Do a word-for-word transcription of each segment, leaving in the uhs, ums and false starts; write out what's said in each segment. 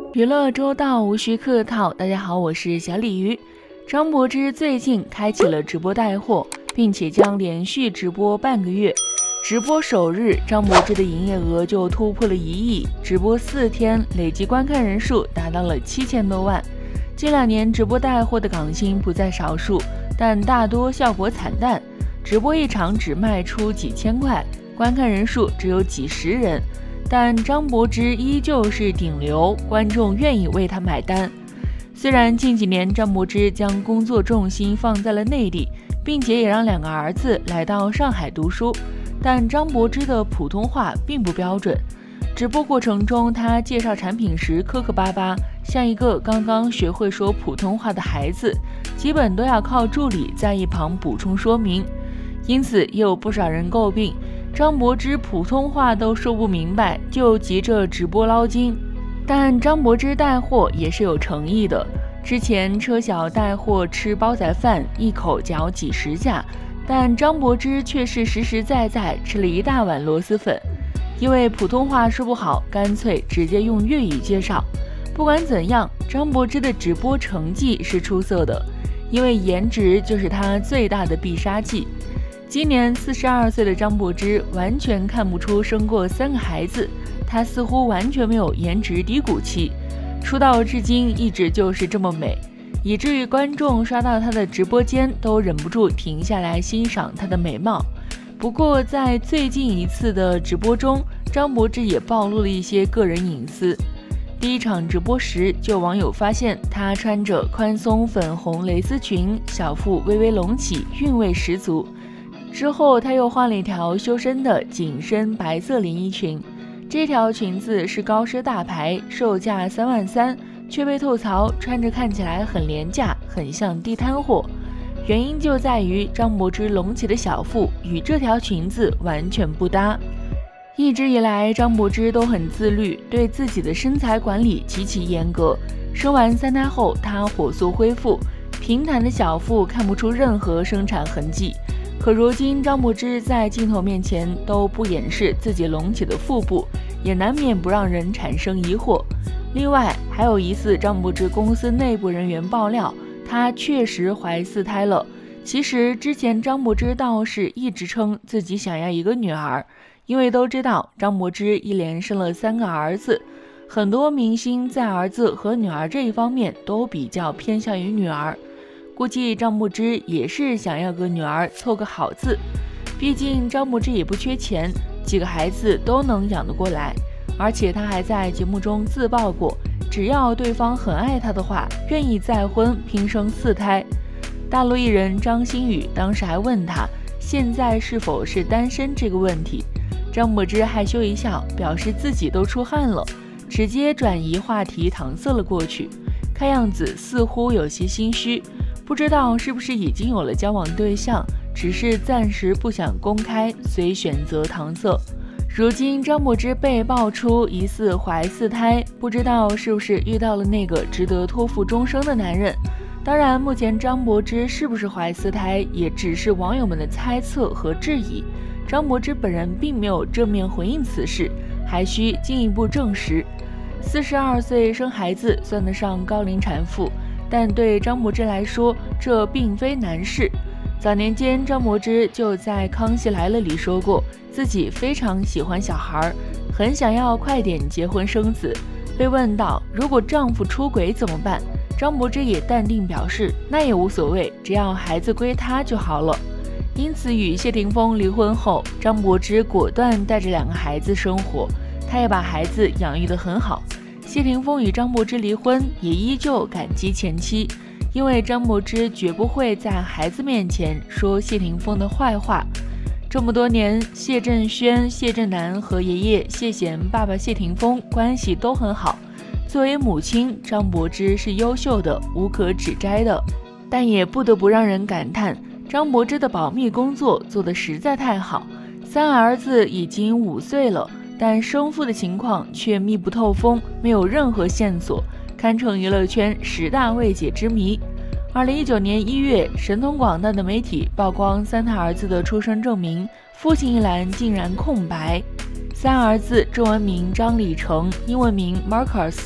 娱乐周到，无需客套。大家好，我是小鲤鱼。张柏芝最近开启了直播带货，并且将连续直播半个月。直播首日，张柏芝的营业额就突破了一亿，直播四天累计观看人数达到了七千多万。近两年直播带货的港星不在少数，但大多效果惨淡，直播一场只卖出几千块，观看人数只有几十人。但张柏芝依旧是顶流，观众愿意为她买单。虽然近几年张柏芝将工作重心放在了内地，并且也让两个儿子来到上海读书，但张柏芝的普通话并不标准。直播过程中，她介绍产品时磕磕巴巴，像一个刚刚学会说普通话的孩子，基本都要靠助理在一旁补充说明。因此也有不少人诟病张柏芝普通话都说不明白，就急着直播捞金。但张柏芝带货也是有诚意的，之前车小带货吃煲仔饭，一口嚼几十下，但张柏芝却是实实在在吃了一大碗螺蛳粉。因为普通话说不好，干脆直接用粤语介绍。不管怎样，张柏芝的直播成绩是出色的，因为颜值就是她最大的必杀技。今年四十二岁的张柏芝完全看不出生过三个孩子，她似乎完全没有颜值低谷期，出道至今一直就是这么美，以至于观众刷到她的直播间都忍不住停下来欣赏她的美貌。不过在最近一次的直播中，张柏芝也暴露了一些个人隐私。第一场直播时，就有网友发现她穿着宽松粉红蕾丝裙，小腹微微隆起，韵味十足。之后她又换了一条修身的紧身白色连衣裙，这条裙子是高奢大牌，售价三万三，却被吐槽穿着看起来很廉价，很像地摊货。原因就在于张柏芝隆起的小腹与这条裙子完全不搭。一直以来，张柏芝都很自律，对自己的身材管理极其严格。生完三胎后，她火速恢复，平坦的小腹看不出任何生产痕迹。可如今，张柏芝在镜头面前都不掩饰自己隆起的腹部，也难免不让人产生疑惑。另外，还有疑似张柏芝公司内部人员爆料，她确实怀四胎了。其实之前张柏芝倒是一直称自己想要一个女儿，因为都知道张柏芝一连生了三个儿子，很多明星在儿子和女儿这一方面都比较偏向于女儿。估计张柏芝也是想要个女儿凑个好字，毕竟张柏芝也不缺钱，几个孩子都能养得过来。而且她还在节目中自曝过，只要对方很爱她的话，愿意再婚拼生四胎。大陆艺人张馨予当时还问她现在是否是单身这个问题，张柏芝害羞一笑，表示自己都出汗了，直接转移话题搪塞了过去，看样子似乎有些心虚。不知道是不是已经有了交往对象，只是暂时不想公开，所以选择搪塞。如今张柏芝被爆出疑似怀四胎，不知道是不是遇到了那个值得托付终生的男人。当然，目前张柏芝是不是怀四胎，也只是网友们的猜测和质疑。张柏芝本人并没有正面回应此事，还需进一步证实。四十二岁生孩子算得上高龄产妇，但对张柏芝来说，这并非难事。早年间，张柏芝就在《康熙来了》里说过，自己非常喜欢小孩，很想要快点结婚生子。被问到如果丈夫出轨怎么办，张柏芝也淡定表示，那也无所谓，只要孩子归她就好了。因此，与谢霆锋离婚后，张柏芝果断带着两个孩子生活，她也把孩子养育得很好。谢霆锋与张柏芝离婚，也依旧感激前妻，因为张柏芝绝不会在孩子面前说谢霆锋的坏话。这么多年，谢震轩、谢震南和爷爷谢贤、爸爸谢霆锋关系都很好。作为母亲，张柏芝是优秀的，无可指摘的。但也不得不让人感叹，张柏芝的保密工作做得实在太好。三儿子已经五岁了，但生父的情况却密不透风，没有任何线索，堪称娱乐圈十大未解之谜。二零一九年一月，神通广大的媒体曝光三胎儿子的出生证明，父亲一栏竟然空白。三儿子中文名张礼成，英文名 Marcus，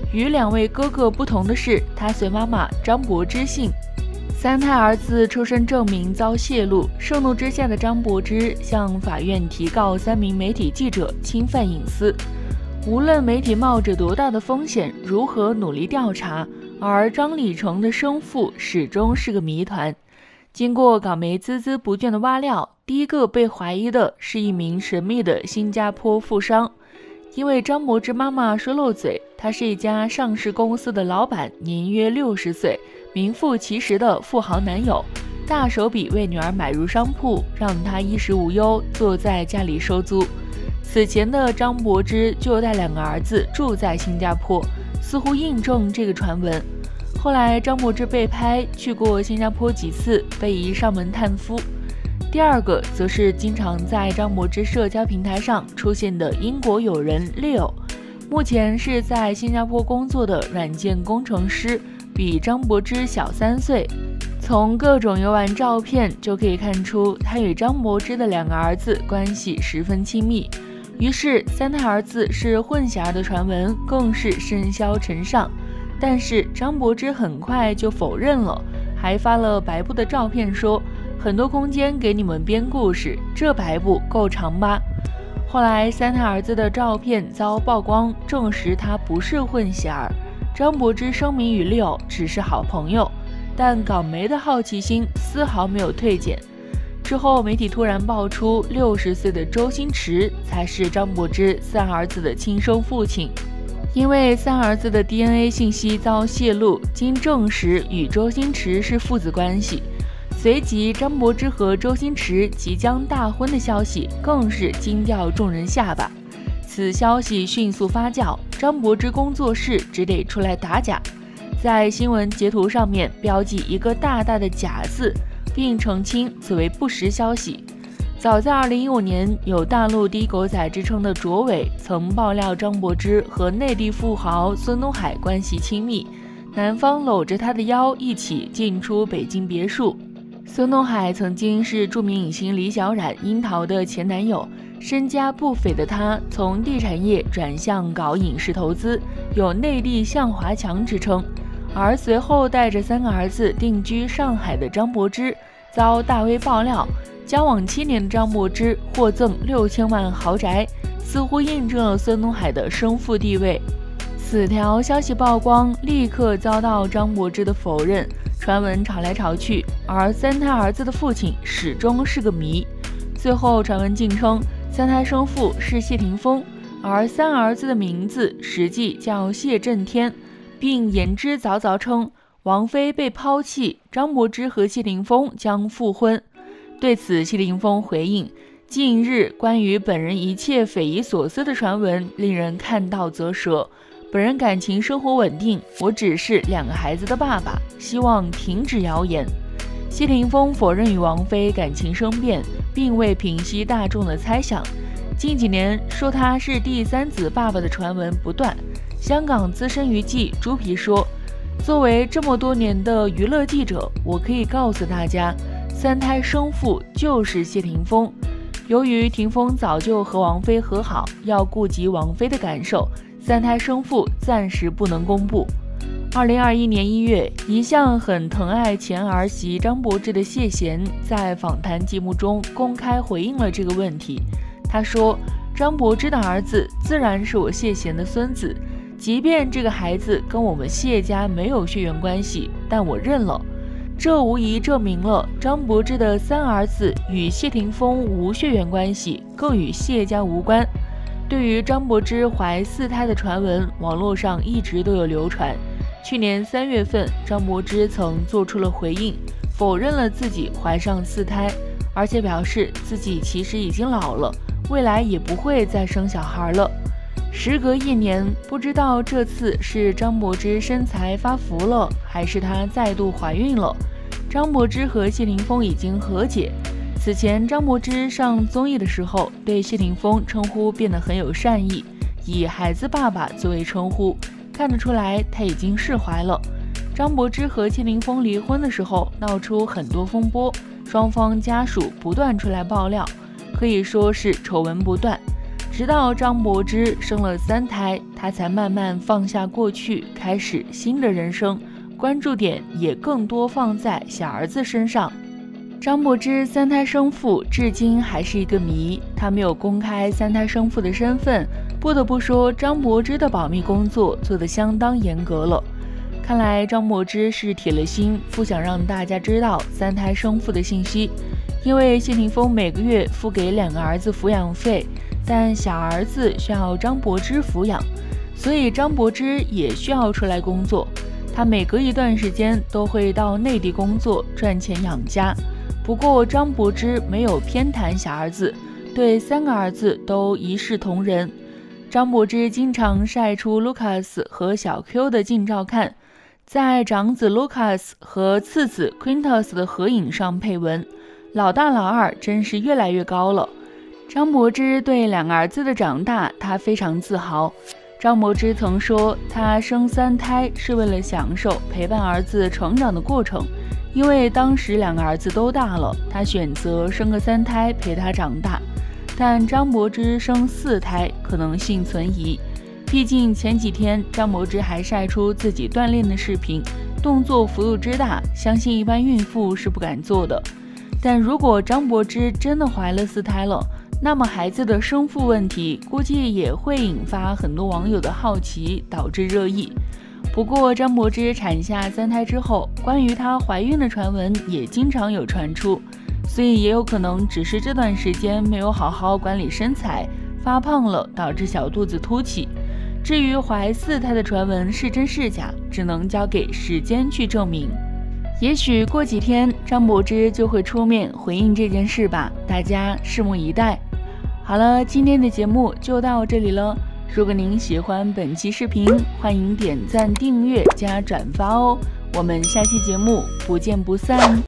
与两位哥哥不同的是，他随妈妈张柏芝姓。三胎儿子出生证明遭泄露，盛怒之下的张柏芝向法院提告三名媒体记者侵犯隐私。无论媒体冒着多大的风险，如何努力调查，而张礼成的生父始终是个谜团。经过港媒孜孜不倦的挖料，第一个被怀疑的是一名神秘的新加坡富商。因为张柏芝妈妈说漏嘴，他是一家上市公司的老板，年约六十岁，名副其实的富豪男友，大手笔为女儿买入商铺，让她衣食无忧，坐在家里收租。此前的张柏芝就带两个儿子住在新加坡，似乎印证这个传闻。后来张柏芝被拍去过新加坡几次，被疑上门探夫。第二个则是经常在张柏芝社交平台上出现的英国友人 Leo， 目前是在新加坡工作的软件工程师，比张柏芝小三岁。从各种游玩照片就可以看出，他与张柏芝的两个儿子关系十分亲密。于是三胎儿子是混血儿的传闻更是甚嚣尘上。但是张柏芝很快就否认了，还发了白布的照片说，很多空间给你们编故事，这白布够长吧？后来三胎儿子的照片遭曝光，证实他不是混血儿。张柏芝声明与六只是好朋友，但港媒的好奇心丝毫没有退减。之后媒体突然爆出六十岁的周星驰才是张柏芝三儿子的亲生父亲。因为三儿子的 D N A 信息遭泄露，经证实与周星驰是父子关系。随即张柏芝和周星驰即将大婚的消息更是惊掉众人下巴。此消息迅速发酵，张柏芝工作室只得出来打假，在新闻截图上面标记一个大大的假字，并澄清此为不实消息。早在二零一五年，有大陆第一狗仔之称的卓伟曾爆料张柏芝和内地富豪孙东海关系亲密，男方搂着他的腰一起进出北京别墅。孙东海曾经是著名影星李小冉樱桃的前男友，身家不菲的他从地产业转向搞影视投资，有内地向华强之称。而随后带着三个儿子定居上海的张柏芝遭大 V 爆料，交往七年的张柏芝获赠六千万豪宅，似乎印证了孙东海的生父地位。此条消息曝光，立刻遭到张柏芝的否认，传闻吵来吵去，而三胎儿子的父亲始终是个谜。最后传闻竟称三胎生父是谢霆锋，而三儿子的名字实际叫谢震天，并言之凿凿称王菲被抛弃，张柏芝和谢霆锋将复婚。对此谢霆锋回应，近日关于本人一切匪夷所思的传闻令人看到啧舌，本人感情生活稳定，我只是两个孩子的爸爸，希望停止谣言。谢霆锋否认与王菲感情生变，并未平息大众的猜想。近几年说他是第三子爸爸的传闻不断。香港资深娱记猪皮说，作为这么多年的娱乐记者，我可以告诉大家，三胎生父就是谢霆锋。由于霆锋早就和王菲和好，要顾及王菲的感受，三胎生父暂时不能公布。二零二一年一月，一向很疼爱前儿媳张柏芝的谢贤在访谈节目中公开回应了这个问题。他说，张柏芝的儿子自然是我谢贤的孙子，即便这个孩子跟我们谢家没有血缘关系，但我认了。这无疑证明了张柏芝的三儿子与谢霆锋无血缘关系，更与谢家无关。对于张柏芝怀四胎的传闻，网络上一直都有流传。去年三月份，张柏芝曾做出了回应，否认了自己怀上四胎，而且表示自己其实已经老了，未来也不会再生小孩了。时隔一年，不知道这次是张柏芝身材发福了，还是她再度怀孕了。张柏芝和谢霆锋已经和解。此前张柏芝上综艺的时候，对谢霆锋称呼变得很有善意，以孩子爸爸作为称呼，看得出来他已经释怀了。张柏芝和谢霆锋离婚的时候闹出很多风波，双方家属不断出来爆料，可以说是丑闻不断。 直到张柏芝生了三胎，她才慢慢放下过去，开始新的人生，关注点也更多放在小儿子身上。张柏芝三胎生父至今还是一个谜，她没有公开三胎生父的身份。不得不说，张柏芝的保密工作做得相当严格了。看来张柏芝是铁了心不想让大家知道三胎生父的信息，因为谢霆锋每个月付给两个儿子抚养费，但小儿子需要张柏芝抚养，所以张柏芝也需要出来工作。她每隔一段时间都会到内地工作赚钱养家。不过张柏芝没有偏袒小儿子，对三个儿子都一视同仁。张柏芝经常晒出 Lucas 和小 Q 的近照看，在长子 Lucas 和次子 Quintus 的合影上配文：老大老二真是越来越高了。张柏芝对两个儿子的长大，她非常自豪。张柏芝曾说，她生三胎是为了享受陪伴儿子成长的过程，因为当时两个儿子都大了，她选择生个三胎陪他长大。但张柏芝生四胎可能性存疑，毕竟前几天张柏芝还晒出自己锻炼的视频，动作幅度之大，相信一般孕妇是不敢做的。但如果张柏芝真的怀了四胎了，那么孩子的生父问题估计也会引发很多网友的好奇，导致热议。不过张柏芝产下三胎之后，关于她怀孕的传闻也经常有传出，所以也有可能只是这段时间没有好好管理身材，发胖了导致小肚子凸起。至于怀四胎的传闻是真是假，只能交给时间去证明。也许过几天张柏芝就会出面回应这件事吧，大家拭目以待。好了，今天的节目就到这里了。如果您喜欢本期视频，欢迎点赞、订阅加转发哦。我们下期节目不见不散。